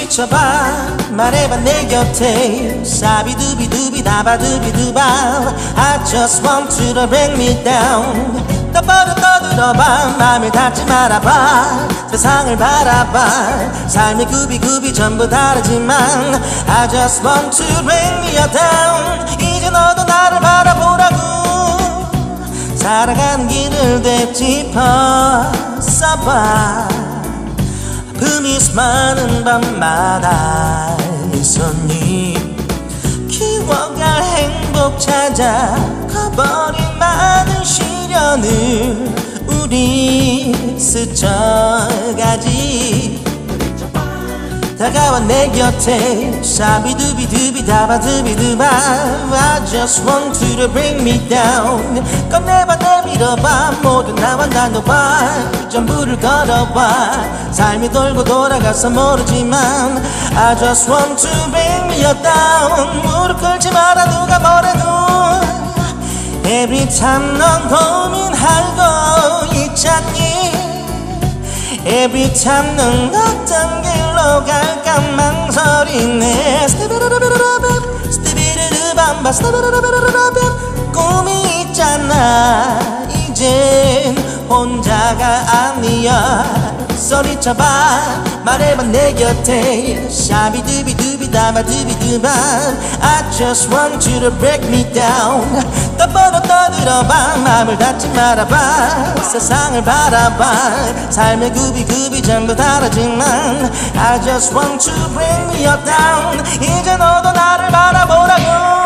부딪혀봐 말해봐 내 곁에 샤비두비두비 다바두비두바 I just want you to bring me down 떠들어봐 맘을 닫지 말아봐 세상을 바라봐 삶이 구비구비 전부 다르지만 I just want to bring me down 이제 너도 나를 바라보라고 살아가는 길을 되짚어 써봐 품이 수많은 밤마다 있었니 키워갈 행복 찾아 커버린 많은 시련을 우리 스쳐가지 다가와 내 곁에 샤비두비두비 다바두비두바 I just want you to bring me down 꺼내봐 내밀어봐 모두 나와 나눠봐 전부를 걸어봐 삶이 돌고 돌아가서 모르지만 I just want to bring me down 무릎 꿇지 마라 누가 뭐래도 Every time 넌 고민하고 있잖니 Every time 넌 어떤 길로 갈까 망설이네 꿈이 있잖아 이젠 혼자가 아니야 소리쳐봐 말해봐 내 곁에 샤비두비두비 다바두비두바 I just want you to break me down 떠들어봐 맘을 닫지 말아봐 세상을 바라봐 삶의 구비구비 전부 다르지만 I just want to bring me down 이제 너도 나를 바라보라고